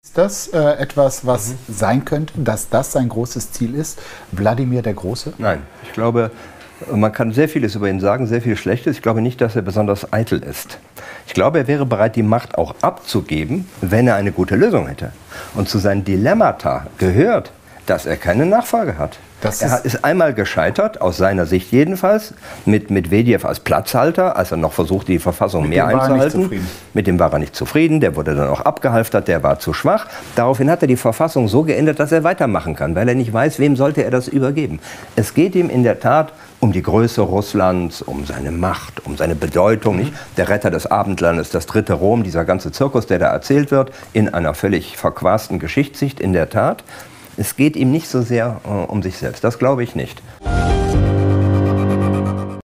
Ist das etwas, was sein könnte, dass das sein großes Ziel ist? Wladimir der Große? Nein, ich glaube, man kann sehr vieles über ihn sagen, sehr viel Schlechtes. Ich glaube nicht, dass er besonders eitel ist. Ich glaube, er wäre bereit, die Macht auch abzugeben, wenn er eine gute Lösung hätte. Und zu seinen Dilemmata gehört, dass er keine Nachfolge hat. Er ist einmal gescheitert, aus seiner Sicht jedenfalls, mit Medvedev als Platzhalter, als er noch versuchte, die Verfassung mehr einzuhalten. Mit dem war er nicht zufrieden, der wurde dann auch abgehalftert, der war zu schwach. Daraufhin hat er die Verfassung so geändert, dass er weitermachen kann, weil er nicht weiß, wem sollte er das übergeben. Es geht ihm in der Tat um die Größe Russlands, um seine Macht, um seine Bedeutung. Nicht? Der Retter des Abendlandes, das dritte Rom, dieser ganze Zirkus, der da erzählt wird, in einer völlig verquasten Geschichtssicht in der Tat. Es geht ihm nicht so sehr um sich selbst, das glaube ich nicht.